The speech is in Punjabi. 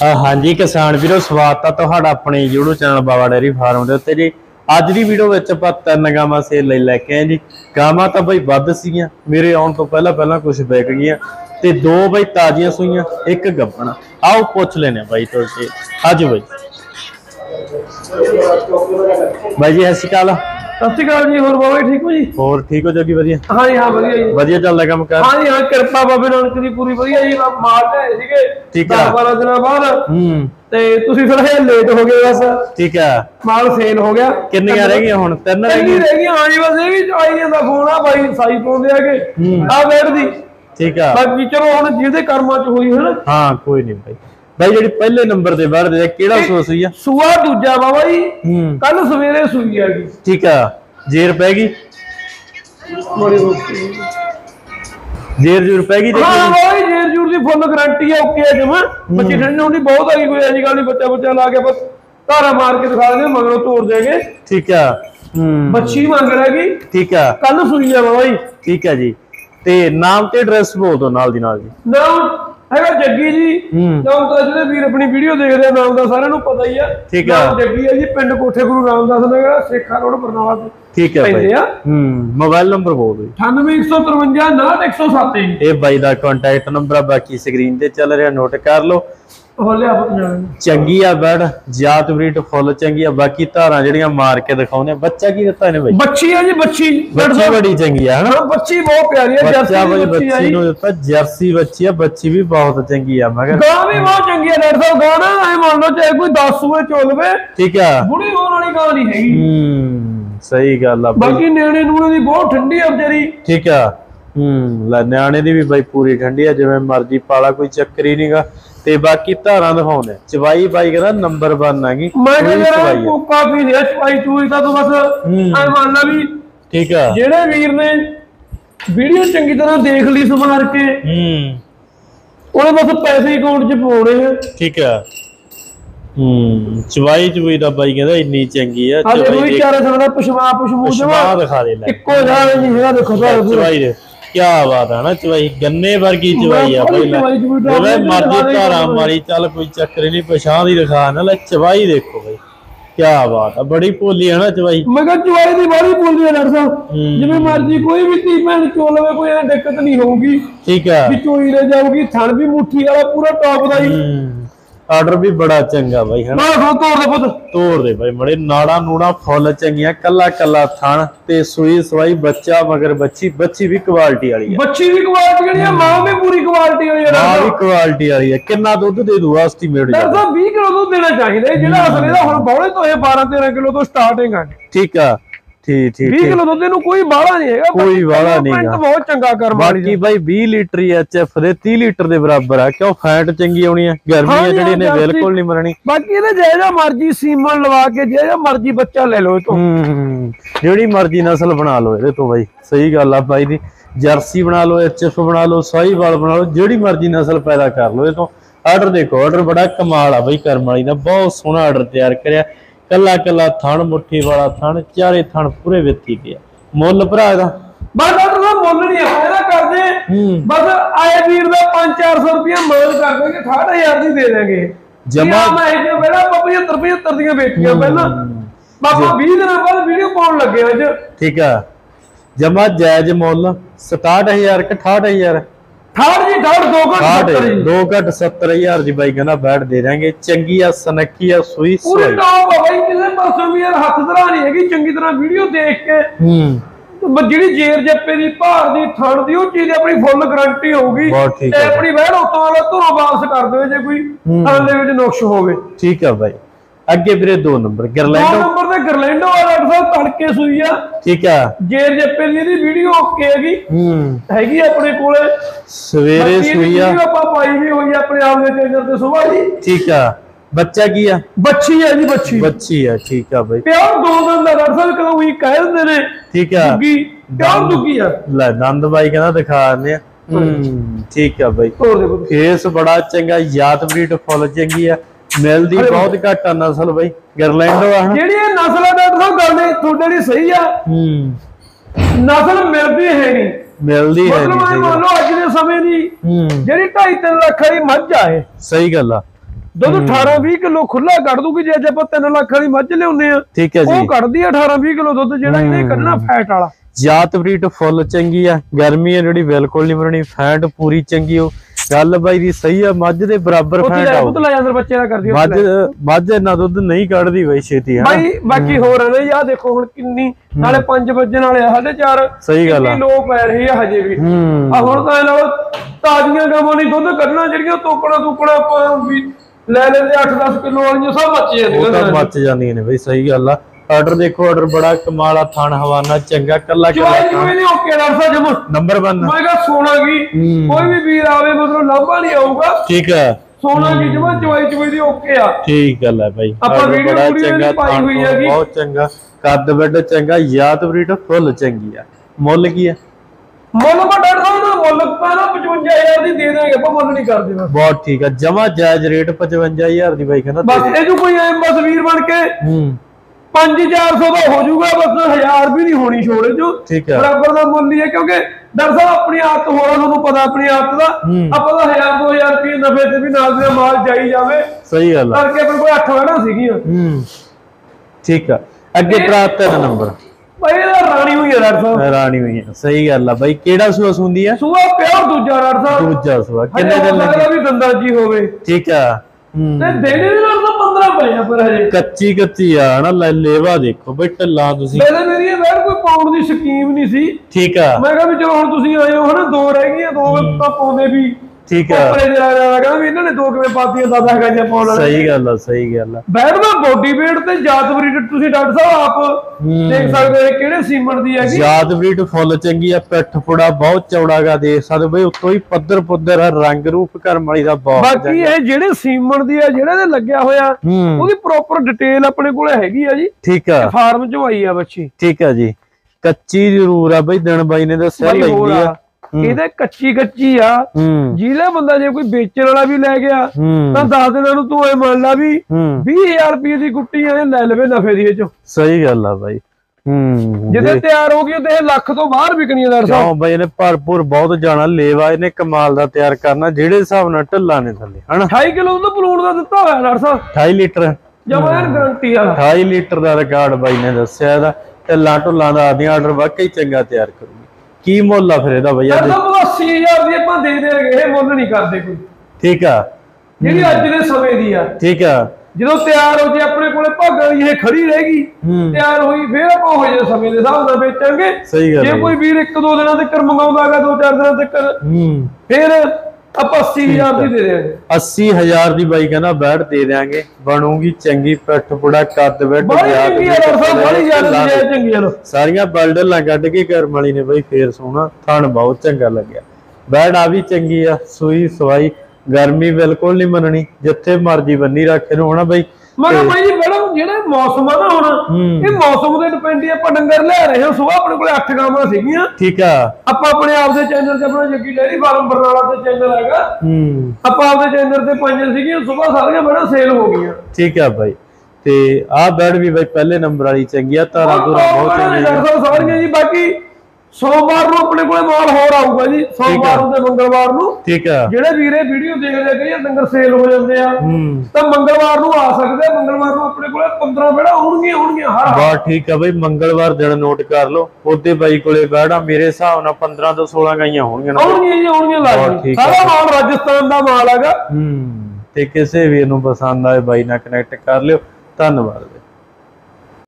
हाँ जी किसान वीरो स्वागत है तुहाडा अपने YouTube channel Baba dairy farm के उत्ते जी। अज की वीडियो में आपां 3 गावां सेल लैके आए जी। गावां तो बई वध सीगियां, मेरे आउण तो पहला कुछ विक गईयां ते 2 बई ताजियां सूईयां, 1 गब्बण। आओ पुछ लेने बाई तो अज बई बाई जी सत श्री अकाल। सत श्री अकाल जी। होर बाबा ठीक हो जी? होर ठीक हो जोगी? वधिया। हाँ जी, हाँ वधिया जी, वधिया चलदा काम कर। हाँ जी, हाँ कृपा बाबे नानक दी पूरी वधिया जी। माल ले सीगे ठीक है 12 दिनों बाद ते तुसीं थोड़ा जिहा लेट हो गए बस। ठीक है, माल सेल हो गया। किन्नियां रह गईयां हुण? 3 रह गईयां। हाँ जी, बस ये भी आईयां दा फोन आ भाई साई पाउंदे आगे आ वेट दी। ठीक है, बाकी चलो हुण जिहदे कर्मां च होई है ना। हाँ कोई नहीं भाई। भाई जी पहले नंबर ते बाहर दे केड़ा सूआ सूई आ? सूआ दूजा बाबा जी, कल सवेरे सूई आगी। ठीक है, जेर पैगी जेर जूर पैगी? हाँ भाई जेर जूर दी फुल गारंटी है, ओके है जमा। बच्ची ठंडी होनी बहुत आई, कोई ऐसी गल नहीं बच्चा बच्चा ला के बस धारा मार के दिखा देंगे, मगरों तोड़ देंगे। ठीक है, बच्ची मांग रहेगी। ठीक है, कल सुई है बाबा जी। ठीक है जी। ते नाम ते एड्रेस बोल दो नाल दी नाल जी। नाम हैगा जग्गी जी। नाम तो जिहड़े वीर अपनी वीडियो देखदे आ नाम दा सारिਆਂ ਨੂੰ पता ही है। ठीक है, जग्गी है जी, पिंड कोठे गुरु रामदास नगर, सेखा रोड, बरनाला। ठीक है भाई। मोबाइल नंबर बोल दो। 98 153 6107। ये भाई दा कांटेक्ट नंबर बाकी स्क्रीन ते चल रहा, नोट कर लो। चंगी आ बैड, जात ब्रीड फुल चंगी आ। बाकी धारा जेड़ियां मार के दिखाउने। बच्चा की दिता इहने भाई? बच्ची है जी, बच्ची बड़ी चंगी है ना। बच्ची बहुत प्यारी है। बच्चा भाई बच्ची नु दिता, जर्सी बच्ची है। बच्ची भी बहुत चंगी है, मगर गां भी बहुत चंगी है। डॉक्टर साहब गां ना ऐ मान लो चाहे कोई 10 सूए चोलवे। ठीक है, बुढ़ी होने वाली गां नहीं हैगी। सही गल है। बाकी न्याणे नूणे दी बहुत ठंडी है बेचारी। ठीक है, न्याणे दी भी भाई पूरी ठंडी है, जिवें मर्जी पाला, कोई चक्कर ही नहींगा। ते बाकी धारा दिखाउने। चवाई भाई कहदा नंबर 1 आगी। मैं कहदा काफी ने चवाई चूई दा तो बस ऐ मान ला भी। ठीक है, जेड़े वीर ने वीडियो चंगी तरह देख ली संभाल के, ओने बस पैसे अकाउंट च पाउणे हैं। ठीक है, चवाई चुई दा भाई कहदा इन्नी चंगी है। चवाई चारे सारा पशवा दिखा दे ले। इक्को जा नहीं हैगा, देखो चवाई दे क्या बात है ना। चवाई गन्ने वर्गी चवाई है भाई। मर्जी धारा मारी चल, कोई चक्कर नहीं। पछाण ही दिखा ना ले। चवाई देखो भाई क्या बात है, बड़ी पोली है ना चवाई। मैं कहा चवाई दी बड़ी पोली है डॉक्टर साहब। जिवें मर्जी कोई भी धी भैन चो लवे, कोई दिक्कत नहीं होगी। ठीक है, भी चोई ले जाऊगी। थण भी मुट्ठी वाला पूरा टॉप दा ही। आर्डर भी बड़ा चंगा भाई है ना। तोड़ दे भाई बड़े नाड़ा नूड़ा फुल चंगियां, कला कला थण ते सुई सवाई बच्चा मगर बच्ची भी क्वालिटी वाली है। बच्ची भी क्वालिटी वाली है, मां भी पूरी क्वालिटी वाली है। मां भी क्वालिटी वाली है। कितना दुध दे दूगा एस्टीमेट? 20 किलो दूध देना चाहिए। जेड़ा असल ਇਹਦਾ ਹੁਣ ਬੌਲੇ ਤੋਂ ਇਹ 12-13 किलो ਤੋਂ ਸਟਾਰਟਿੰग ਹੈ। ठीक है, ठीक 20 किलो दूध ਨੂੰ ਕੋਈ ਬਾਹਲਾ ਨਹੀਂ ਹੈਗਾ, ਕੋਈ ਬਾਹਲਾ ਨਹੀਂ ਹੈ। ਬਹੁਤ ਚੰਗਾ ਕਰਮ ਵਾਲੀ। ਬਾਕੀ ਭਾਈ 20 ਲੀਟਰ ਹੀ ਐਚਐਫ ਦੇ 30 ਲੀਟਰ ਦੇ ਬਰਾਬਰ ਆ। ਕਿਉਂ ਫੈਟ ਚੰਗੀ ਆਉਣੀ ਹੈ, ਗਰਮੀ ਹੈ ਜਿਹੜੀ ਨੇ ਬਿਲਕੁਲ ਨਹੀਂ ਮਰਨੀ। ਬਾਕੀ ਇਹਦੇ ਜਿਹੜਾ ਮਰਜੀ ਸੀਮਨ ਲਵਾ ਕੇ ਜਿਹੜਾ ਮਰਜੀ ਬੱਚਾ ਲੈ ਲਓ ਇਹ ਤੋਂ, ਜਿਹੜੀ ਮਰਜੀ ਨਸਲ ਬਣਾ ਲਓ ਇਹਦੇ ਤੋਂ ਭਾਈ। ਸਹੀ ਗੱਲ ਆ ਭਾਈ ਦੀ। ਜਰਸੀ ਬਣਾ ਲਓ, ਐਚਐਫ ਬਣਾ ਲਓ, ਸਾਹੀਵਾਲ ਬਣਾ ਲਓ, ਜਿਹੜੀ ਮਰਜੀ ਨਸਲ ਪੈਦਾ ਕਰ ਲਓ ਇਹ ਤੋਂ। ਆਰਡਰ ਦੇਖੋ, ਆਰਡਰ ਬੜਾ ਕਮਾਲ ਆ ਭਾਈ ਕਰਮ ਵਾਲੀ ਦਾ। ਬਹੁਤ ਸੋਹਣਾ ਆਰਡਰ ਤਿਆਰ ਕਰਿਆ। कला कला थण, मुट्ठी वाला थण, चारे थण पूरे वित्ती पे। मुल भरा दा बस डॉक्टर मुल नहीं है कर दे। बस आए वीर दा 500-400 रुपया माल कर देंगे, 68000 दी दे देंगे जमा। मैं इधर पहला 75 दी बेटियां पहला बाबा 20 दिन बाद वीडियो पाउन लगे आज। ठीक है, जमा जायज मुल 67000 के 68000? 2 घट 70000 जी भाई कहना बैठ दे देंगे। चंगी आ, सनकी आ, सुई पूरी टॉप है भाई। किसी पासों भी यार हथ धरा नहीं हैगी। चंगी तरह वीडियो देख के ਜਿਹੜੀ जेर जप्पे दी भार दी थण दी ਉਹ ਚੀਜ਼ ਆਪਣੀ ਫੁੱਲ ਗਾਰੰਟੀ ਹੋਊਗੀ। ਤੇ ਆਪਣੀ ਵਹਿਣ ਉਤੋਂ ਵਾਲਾ ਧਰੋਂ ਵਾਪਸ ਕਰ ਦਿਓ ਜੇ ਕੋਈ ਥਣ ਦੇ ਵਿੱਚ ਨੁਕਸ ਹੋਵੇ। ਠੀਕ ਹੈ ਭਾਈ। ਅੱਗੇ ਵੀਰੇ 2 ਨੰਬਰ ਗਰਲੈਂਡੋ। 2 ਨੰਬਰ ਤੇ ਗਰਲੈਂਡੋ ਵਾਲਾ ਡਾਕਟਰ ਸਾਹਿਬ ਤੜਕੇ ਸੂਈ ਆ। ਠੀਕ ਹੈ, जेर जप्पे ਦੀ ਵੀਡੀਓ ਓਕੇ ਹੈਗੀ। ਹੈਗੀ ਆਪਣੇ ਕੋਲੇ ਸਵੇਰੇ ਸੂਈ ਆ। ਆਪਾਂ ਪਾਈ ਵੀ ਹੋਈ ਆਪਣੇ ਆਪ ਦੇ ਚੈਨਲ ਤੇ ਸੁਬਾਹ ਦੀ। ਠੀਕ ਆ, ਬੱਚਾ ਕੀ ਆ? ਬੱਚੀ ਹੈ ਜੀ, ਬੱਚੀ ਆ। ਠੀਕ ਆ ਭਾਈ। ਪਿਓਰ 2 ਦੰਦ ਦਾ ਡਾਕਟਰ ਸਾਹਿਬ ਕਦੋਂ ਵੀ ਕਹਿ ਦਿੰਦੇ ਨੇ। ਠੀਕ ਆ, ਦੁੱਗੀ ਪਿਓਰ ਦੁੱਗੀ ਆ। ਲੈ ਦੰਦ ਬਾਈ ਕਹਿੰਦਾ ਦਿਖਾ ਦਿੰਦੇ ਆ। ਠੀਕ ਆ ਭਾਈ। ਫੇਸ ਬੜਾ ਚੰਗਾ, ਜਾਤ ਬਰੀਡ ਫੁੱਲ ਚੰਗੀ ਆ। ਮਿਲਦੀ ਬਹੁਤ ਘੱਟ ਆ ਨਸਲ ਬਾਈ ਗਰਲੈਂਡੋ ਆ। ਜਿਹੜੀ ਇਹ ਨਸਲ ਆ ਡਾਕਟਰ ਸਾਹਿਬ ਗੱਲ ਨੇ ਤੁਹਾਡੇ ਲਈ ਸਹੀ ਆ। ਨਸਲ ਮਿਲਦੀ ਹੈ ਨਹੀਂ, ਮਿਲਦੀ ਹੈ ਨਹੀਂ। ਮੰਨ ਲਓ ਅੱਜ ਦੇ ਸਮੇਂ ਦੀ ਜਿਹੜੀ 2.5-3 ਲੱਖ ਵਾਲੀ ਮੱਝ ਆ ਇਹ। ਸਹੀ ਗੱਲ ਆ। ਦੁੱਧ 18-20 ਕਿਲੋ ਖੁੱਲਾ ਕੱਢ ਦੂਗੀ। ਜੇ ਆਪਾਂ 3 ਲੱਖ ਵਾਲੀ ਮੱਝ ਲਿਆਉਂਦੇ ਆ, ਠੀਕ ਹੈ ਜੀ, ਉਹ ਕੱਢਦੀ ਆ 18-20 ਕਿਲੋ ਦੁੱਧ, ਜਿਹੜਾ ਇਹਨੇ ਕੱਢਣਾ ਫੈਟ ਵਾਲਾ। ਜਾਤ ਬਰੀਡ ਫੁੱਲ ਚੰਗੀ ਆ, ਗਰਮੀ ਆ ਜਿਹੜੀ ਬਿਲਕੁਲ ਨਹੀਂ ਮਰਣੀ, ਫੈਟ ਪੂਰੀ ਚੰਗੀ। ਉਹ ਗੱਲ ਬਾਈ ਦੀ ਸਹੀ ਆ, ਮੱਝ ਦੇ ਬਰਾਬਰ ਫੈਟ ਆ। ਦੁੱਧ ਲੈ ਜਾਂਦੇ ਬੱਚੇ ਦਾ ਕਰਦੀ ਮੱਝ ਇੰਨਾ ਦੁੱਧ ਨਹੀਂ ਕੱਢਦੀ ਬਾਈ ਛੇਤੀ ਹੈ ਬਾਈ। ਬਾਕੀ ਹੋਰ ਨੇ ਆ ਦੇਖੋ ਹੁਣ ਕਿੰਨੀ, ਨਾਲੇ 5 ਵਜਣ ਵਾਲੇ 4:30। ਸਹੀ ਗੱਲ ਆ, ਲੋਕ ਪੈ ਰਹੀ ਆ ਹਜੇ ਵੀ। ਆ ਹੁਣ ਤਾਂ ਇਹਨਾਂ ਤਾਜ਼ੀਆਂ ਗਾਵਾਂ ਨਹੀਂ ਦੁੱਧ ਕੱਢਣਾ, ਜਿਹੜੀਆਂ ਤੋਕਣਾ ਆਪਾਂ ਵੀ ਲੈ ਲੈਂਦੇ 8-10 ਕਿਲੋ ਵਾਲੀਆਂ, ਸਭ ਮੱਚ ਜਾਂਦੀਆਂ। ਉਹ ਤਾਂ ਮੱਚ ਜਾਂਦੀਆਂ ਨੇ ਬਾਈ, ਸਹੀ ਗੱਲ ਆ। ਆਰਡਰ ਦੇਖੋ, ਆਰਡਰ ਬੜਾ ਕਮਾਲ ਆ, ਥਣ ਹਵਾਨਾ ਚੰਗਾ, ਕੱਲਾ ਓਕੇ ਡਾਕਟਰ ਜਮ ਨੰਬਰ 1 ਮੈਂ ਕਿਹਾ ਸੋਨਾ ਕੀ ਕੋਈ ਵੀ ਵੀਰ ਆਵੇ ਮਤਲਬ ਲਾਂਭਾ ਨਹੀਂ ਆਊਗਾ। ਠੀਕ ਹੈ, ਸੋਨਾ ਕੀ ਜਮਾ ਚਵਾਈ ਦੀ ਓਕੇ ਆ। ਠੀਕ ਗੱਲ ਹੈ ਭਾਈ, ਆਪਾਂ ਵੀਡੀਓ ਬੜਾ ਪੂਰੀ ਚੰਗਾ, ਪਾਈ ਹੋਈ ਹੈਗੀ, ਬਹੁਤ ਚੰਗਾ, ਕੱਦ ਵੱਡ ਚੰਗਾ, ਜਾਤ ਬਰੀਡ ਫੁੱਲ ਚੰਗੀ ਆ। ਮੁੱਲ ਕੀ ਆ? ਮੁੱਲ ਮੈਂ ਡਾਕਟਰ ਸਾਹਿਬ ਦਾ ਮੁੱਲ ਤਾਂ ਨਾ 55,000 ਦੀ ਦੇ ਦੇਗੇ, ਆਪਾਂ ਮੁੱਲ ਨਹੀਂ ਕਰਦੇ ਬਸ। ਬਹੁਤ ਠੀਕ ਆ, ਜਮਾ ਜਾਇਜ਼ ਰੇਟ 55,000 ਦੀ ਬਾਈ ਕਹਿੰਦਾ। ਬਸ ਇਹ ਜੋ ਕੋਈ ਐ ਬਸ ਵੀਰ ਬਣ ਕੇ 5-400 ਦਾ ਹੋ ਜਾਊਗਾ, ਬਸ 1000 ਵੀ ਨਹੀਂ ਹੋਣੀ ਛੋੜੇ ਜੋ। ਠੀਕ ਹੈ, ਬਰਾਬਰ ਦਾ ਮੁੱਲ ਹੀ ਹੈ, ਕਿਉਂਕਿ ਡਾਕਟਰ ਸਾਹਿਬ ਆਪਣੀ ਆਦਤ ਹੋਣਾ, ਤੁਹਾਨੂੰ ਪਤਾ ਆਪਣੀ ਆਦਤ ਦਾ। ਆਪਾਂ ਤਾਂ 1000-2000 ਰੁਪਏ ਨਫੇ ਤੇ ਵੀ ਨਾਲ ਦੇ ਮਾਲ ਜਾਈ ਜਾਵੇ। ਸਹੀ ਗੱਲ ਆ, ਕਰਕੇ ਆਪਣੇ ਕੋਲ 8 ਵੜਾ ਸੀਗੀਆਂ। ਠੀਕ ਆ, ਅੱਗੇ ਪ੍ਰਾਪਤ ਹੈ ਨੰਬਰ ਭਾਈ ਇਹਦਾ ਰਾਣੀ ਹੋਈ ਹੈ ਡਾਕਟਰ ਸਾਹਿਬ, ਰਾਣੀ ਹੋਈ ਹੈ। ਸਹੀ ਗੱਲ ਆ ਬਾਈ, ਕਿਹੜਾ ਸੂਆ ਸੁੰਦੀ ਆ? ਸੂਆ ਪਿਓਰ ਦੂਜਾ ਡਾਕਟਰ ਸਾਹਿਬ, ਦੂਜਾ ਸੂਆ। ਕਿੰਨੇ ਦਿਨ ਲੱਗੇ ਵੀ ਦੰਦਾਂ ਜੀ ਹੋਵੇ? ਠੀਕ ਆ, ਤੇ ਦੇਣੇ ਦੇ ਨਾਲ ਤਾਂ 15 ਪਏ ਆ, ਪਰ ਹਜੇ ਕੱਚੀ ਆ ਨਾ। ਲੇਵਾ ਦੇਖੋ ਬਈ, ਢੱਲਾ ਤੁਸੀਂ। ਪਹਿਲੇ ਮੇਰੀ ਇਹ ਵੈਰ ਕੋਈ ਪਾਉਣ ਦੀ ਸਕੀਮ ਨਹੀਂ ਸੀ। ਠੀਕ ਆ, ਮੈਂ ਕਿਹਾ ਵੀ ਚਲੋ ਹੁਣ ਤੁਸੀਂ ਆਏ ਹੋ ਹਨਾ, 2 ਰਹਿ ਗਈਆਂ, 2 ਤਾਂ ਪਾਉਂਦੇ ਵੀ। ਠੀਕ ਆ, ਕਹਿੰਦਾ ਵੀ ਇਹਨਾਂ ਨੇ 2 ਕਿਵੇਂ ਪਾਤੀਆਂ, 10 ਗਾਜੀਆਂ ਪਾਉਣ ਵਾਲੇ। ਸਹੀ ਗੱਲ ਆ, ਸਹੀ ਗੱਲ ਆ। ਬੈਠ ਦਾ ਬੋਡੀ ਵੇਟ ਤੇ ਜਾਤ ਬਰੀਡ ਤੁਸੀਂ ਡਾਕਟਰ ਸਾਹਿਬ ਆਪ ਦੇਖ ਸਕਦੇ ਹੋ ਕਿਹੜੇ ਸੀਮਨ ਦੀ ਹੈਗੀ। ਜਾਤ ਬਰੀਡ ਫੁੱਲ ਚੰਗੀ ਆ, ਪਿੱਠ ਪੁੜਾ ਬਹੁਤ ਚੌੜਾਗਾ, ਦੇਖ ਸਕਦੇ ਬਈ। ਉੱਤੋਂ ਹੀ ਪੱਧਰ ਆ, ਰੰਗ ਰੂਪ ਕਰਮ ਵਾਲੀ ਦਾ ਬਹੁਤ। ਬਾਕੀ ਇਹ ਜਿਹੜੇ ਸੀਮਨ ਦੀ ਆ, ਜਿਹੜੇ ਦੇ ਲੱਗਿਆ ਹੋਇਆ, ਉਹਦੀ ਪ੍ਰੋਪਰ ਡਿਟੇਲ ਆਪਣੇ ਕੋਲ ਹੈਗੀ ਆ ਜੀ। ਠੀਕ ਆ, ਫਾਰਮ ਚੋਂ ਆਈ ਆ ਬੱਚੀ। ਠੀਕ ਆ ਜੀ, ਕੱਚੀ ਜ਼ਰੂਰ ਆ ਬਈ, ਦਿਨ ਬਾਈ ਨੇ ਦੱਸਿਆ ਲੈਂਦੀ ਆ। ਇਹਦੇ ਕੱਚੀ ਆ, ਜਿਹਦਾ ਬੰਦਾ ਜੇ ਕੋਈ ਵੇਚਣ ਵਾਲਾ ਵੀ ਲੈ ਗਿਆ ਤਾਂ 10 ਦਿਨਾਂ ਨੂੰ ਤੂੰ ਇਹ ਮੰਨ ਲਾ ਵੀ 20,000 ਰੁਪਏ ਦੀ ਗੁੱਟੀ ਐ ਲੈ ਲਵੇ ਨਫੇ ਦੀ। ਇਹ ਚੋਂ ਸਹੀ ਗੱਲ ਆ ਬਾਈ। ਜਿੱਦੇ ਤਿਆਰ ਹੋ ਗਈ ਤੇ ਇਹ ਲੱਖ ਤੋਂ ਬਾਹਰ ਵਿਕਣੀ ਆ ਕਿਉਂ ਬਾਈ? ਇਹਨੇ ਭਰਪੂਰ ਬਹੁਤ ਜਾਣਾ, ਲੇਵਾ ਇਹਨੇ ਕਮਾਲ ਦਾ ਤਿਆਰ ਕਰਨਾ, ਜਿਹੜੇ ਹਿਸਾਬ ਨਾਲ ਢੱਲਾ ਨੇ ਥੱਲੇ ਹਨਾ। 28 ਕਿਲੋ ਦਾ ਪਲੂਣ ਦਾ ਦਿੱਤਾ ਹੋਇਆ ਡਾਕਟਰ ਸਾਹਿਬ, 28 ਲੀਟਰ ਜਮਾ ਗਾਰੰਟੀ ਆ। 28 ਲੀਟਰ ਦਾ ਰਿਕਾਰਡ ਬਾਈ ਨੇ ਦੱਸਿਆ ਇਹਦਾ। ਢੱਲਾ ਢੁੱਲਾਂ ਦਾ ਆਦੀਆਂ ਆਰਡਰ ਵਾਕਈ ਚੰਗਾ ਤਿਆਰ ਕਰੂਗੀ। ਕੀ ਮੁੱਲ ਆ ਫਿਰ ਇਹਦਾ ਬਈਆ? 80,000 ਦੀ ਆਪਾਂ ਦੇ ਦੇਗੇ, ਇਹ ਮੁੱਲ ਨਹੀਂ ਕਰਦੇ ਕੋਈ। ਠੀਕ ਆ, ਜਿਹੜੀ ਅੱਜ ਦੇ ਸਮੇਂ ਦੀ ਆ। ਠੀਕ ਆ, ਜਦੋਂ ਤਿਆਰ ਹੋ ਜੇ ਆਪਣੇ ਕੋਲੇ ਭਾਗਾਂ ਦੀ ਇਹ ਖੜੀ ਰਹੇਗੀ, ਤਿਆਰ ਹੋਈ ਫਿਰ ਆਪਾਂ ਹੋ ਜੇ ਸਮੇਂ ਦੇ ਹਿਸਾਬ ਨਾਲ ਵੇਚਾਂਗੇ। ਸਹੀ ਗੱਲ। ਜੇ ਕੋਈ ਵੀਰ 1-2 ਦਿਨਾਂ ਤੱਕ ਮੰਗਾਉਂਦਾਗਾ, 2-4 ਦਿਨਾਂ ਤੱਕ, ਫਿਰ ਆਪਾਂ 80,000 ਦੀ ਦੇ ਦੇਾਂਗੇ। 80,000 ਦੀ ਬਾਈ ਕਹਿੰਦਾ ਬੈਠ ਦੇ ਦੇਾਂਗੇ, ਬਣੂਗੀ ਚੰਗੀ, ਪਿੱਠ ਪੁੜਾ, ਕੱਦ ਬੈਠ ਸਾਰੀਆਂ ਬਲਡਲਾਂ ਕੱਢ ਕੇ ਕਰਮ ਵਾਲੀ ਨੇ ਬਾਈ। ਫੇਰ ਸੋਹਣਾ ਥਣ ਬਹੁਤ ਚੰਗਾ ਲੱਗਿਆ। ਬੈਠ ਆ ਵੀ ਚੰਗੀ ਆ, ਸੂਈ ਸਵਾਈ, ਗਰਮੀ ਬਿਲਕੁਲ ਨਹੀਂ ਮੰਨਣੀ, ਜਿੱਥੇ ਮਰਜੀ ਬੰਨੀ ਰੱਖੇ ਨੂੰ ਹੋਣਾ ਬਾਈ। ਮਗਰ ਬਾਈ ਜੀ ਮੈਡਮ ਜਿਹੜਾ ਮੌਸਮ ਆ ਨਾ ਹੁਣ, ਇਹ ਮੌਸਮ ਦੇ ਡਿਪੈਂਡ ਹੀ ਆਪਾਂ ਡੰਗਰ ਲੈ ਰਹੇ ਹਾਂ। ਸੁਬਾਹ ਆਪਣੇ ਕੋਲੇ 8 ਗਾਵਾਂ ਸੀਗੀਆਂ। ਠੀਕ ਆ, ਆਪਾਂ ਆਪਣੇ ਆਪ ਦੇ ਚੈਨਲ ਤੇ, ਆਪਣਾ ਜੱਗੀ ਡੇਅਰੀ ਫਾਰਮ ਬਰਨਾਲਾ ਤੇ ਚੈਨਲ ਹੈਗਾ, ਆਪਾਂ ਆਪਦੇ ਚੈਨਲ ਤੇ 5 ਸੀਗੀਆਂ। ਸੁਬਾਹ ਸਾਰੀਆਂ ਮੈਡਮ ਸੇਲ ਹੋ ਗਈਆਂ। ਠੀਕ ਆ ਬਾਈ, ਤੇ ਆਹ ਬੈਡ ਵੀ ਬਾਈ ਪਹਿਲੇ ਨੰਬਰ ਵਾਲੀ ਚੰਗੀ ਆ, ਤਾਰਾ ਤੁਰਾ ਬਹੁਤ ਚੰਗੀ ਆ ਸਾਰੀਆਂ ਜੀ। ਬਾਕੀ ਸੋਮਵਾਰ ਨੂੰ ਆਪਣੇ ਕੋਲੇ ਮਾਲ ਹੋਰ ਆਊਗਾ ਜੀ, ਸੋਮਵਾਰ ਨੂੰ ਤੇ ਮੰਗਲਵਾਰ ਨੂੰ। ਠੀਕ ਆ, ਜਿਹੜੇ ਵੀਰੇ ਵੀਡੀਓ ਦੇਖਦੇ ਕਈ ਡੰਗਰ ਸੇਲ ਹੋ ਜਾਂਦੇ ਆ ਤਾਂ ਮੰਗਲਵਾਰ ਨੂੰ ਆ ਸਕਦੇ ਆ। ਮੰਗਲਵਾਰ ਨੂੰ ਆਪਣੇ ਕੋਲੇ 15 ਬੈੜਾ ਹੋਣਗੀਆਂ ਹਰ। ਬਹੁਤ ਠੀਕ ਆ ਬਈ, ਮੰਗਲਵਾਰ ਦਿਨ ਨੋਟ ਕਰ ਲਓ। ਉਹਦੇ ਬਾਈ ਕੋਲੇ ਬੈੜਾ ਮੇਰੇ ਹਿਸਾਬ ਨਾਲ 15 ਤੋਂ 16 ਗਾਈਆਂ ਹੋਣਗੀਆਂ ਜੀ। ਸਾਰਾ ਮਾਲ ਰਾਜਸਥਾਨ ਦਾ ਮਾਲ ਹੈਗਾ। ਤੇ ਕਿਸੇ ਵੀਰ ਨੂੰ ਪਸੰਦ ਆਏ ਬਾਈ ਨਾਲ ਕਨੈਕਟ ਕਰ ਲਿਓ। ਧੰਨਵਾਦ।